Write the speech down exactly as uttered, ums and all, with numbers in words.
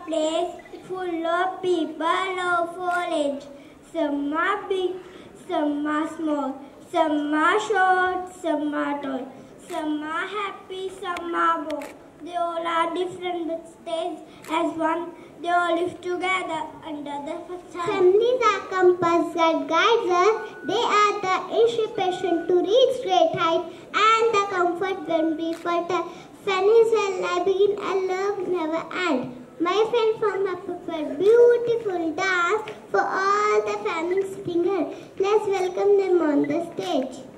place full of people of all age. Some are big, some are small, some are short, some are tall, some are happy, some are bored. They all are different but stays as one. They all live together under the sun. Families are compass that guides us. They are the inspiration to reach great heights and the comfort when we falter. Families where life begin and love never ends. My friend from a prepared beautiful dance for all the families sitting here. Let's welcome them on the stage.